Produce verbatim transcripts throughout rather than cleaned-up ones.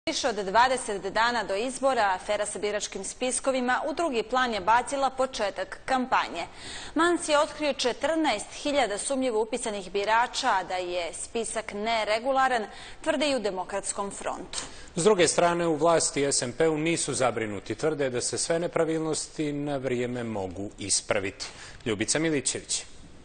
Više od dvadeset dana do izbora, afera sa biračkim spiskovima u drugi plan je bacila početak kampanje. Mans je otkrio četrnaest hiljada sumnjivo upisanih birača, a da je spisak neregularan, tvrde i u Demokratskom frontu. S druge strane, u vlasti S M P-u nisu zabrinuti. Tvrde da se sve nepravilnosti na vrijeme mogu ispraviti. Ljubica Milićević.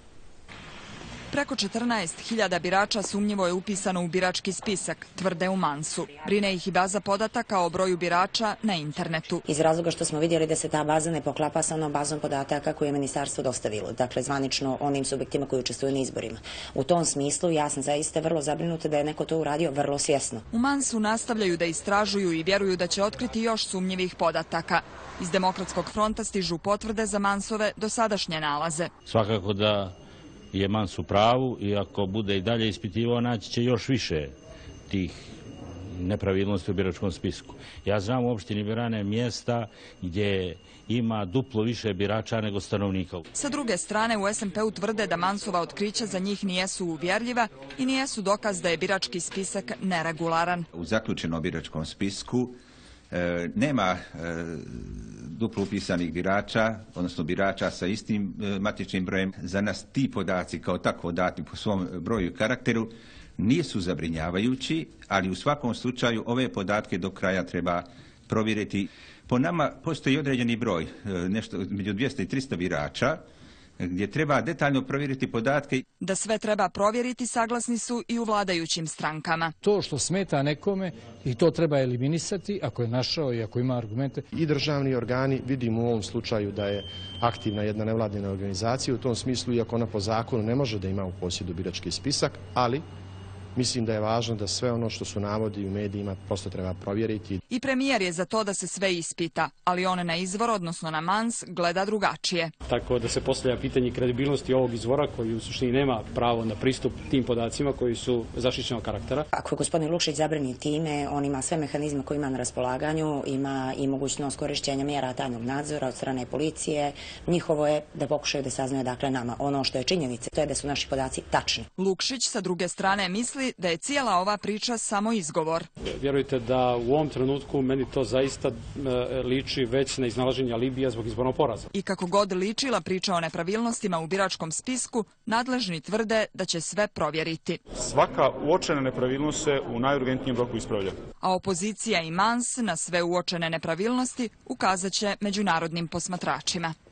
Preko četrnaest hiljada birača sumnjivo je upisano u birački spisak, tvrde u Mansu. Brine ih i baza podataka o broju birača na internetu. Iz razloga što smo vidjeli da se ta baza ne poklapa sa onom bazom podataka koju je ministarstvo dostavilo, dakle zvanično onim subjektima koji učestvuju na izborima. U tom smislu ja sam zaista vrlo zabrinuta da je neko to uradio vrlo svjesno. U Mansu nastavljaju da istražuju i vjeruju da će otkriti još sumnjivih podataka. Iz Demokratskog fronta stižu potvrde za Mansove dosadašnje nalaze. Svakako da je Mans u pravu i ako bude i dalje ispitivao, naći će još više tih nepravilnosti u biračkom spisku. Ja znam u opštini Birane mjesta gdje ima duplo više birača nego stanovnika. Sa druge strane, u S M P-u tvrde da Mansova otkrića za njih nijesu uvjerljiva i nijesu dokaz da je birački spisak neregularan. U zaključenom biračkom spisku e, nema e, duplo upisanih birača, odnosno birača sa istim e, matičnim brojem. Za nas ti podaci kao tako dati po svom broju i karakteru nisu zabrinjavajući, ali u svakom slučaju ove podatke do kraja treba provjeriti. Po nama postoji određeni broj, e, nešto među dvjesto i tristo birača, gdje treba detaljno provjeriti podatke. Da sve treba provjeriti saglasni su i u vladajućim strankama. To što smeta nekome i to treba eliminisati ako je našao i ako ima argumente. I državni organi, vidimo u ovom slučaju da je aktivna jedna nevladina organizacija u tom smislu, iako ona po zakonu ne može da ima u posjedu birački spisak, ali mislim da je važno da sve ono što su navodi u medijima prosto treba provjeriti. I premijer je za to da se sve ispita, ali on na izvor, odnosno na Mans, gleda drugačije. Tako da se postavlja pitanje kredibilnosti ovog izvora koji u suštini nema pravo na pristup tim podacima koji su zaštićenog karaktera. Ako je gospodin Lukšić zabrinut time, on ima sve mehanizme koje ima na raspolaganju, ima i mogućnost korištenja mjera tajnog nadzora od strane policije. Njihovo je da pokušaju da saznaju dakle nama. Ono što je činjenica, to je da su naši podaci tačni. Lukšić sa druge strane misli da je cijela ova priča samo izgovor. Vjerujte da u ovom trenutku meni to zaista liči već na iznalaženje alibija zbog izbornog poraza. I kako god ličila priča o nepravilnostima u biračkom spisku, nadležni tvrde da će sve provjeriti. Svaka uočena nepravilnost se u najurgentnijem roku ispravlja. A opozicija i Mans na sve uočene nepravilnosti ukazat će međunarodnim posmatračima.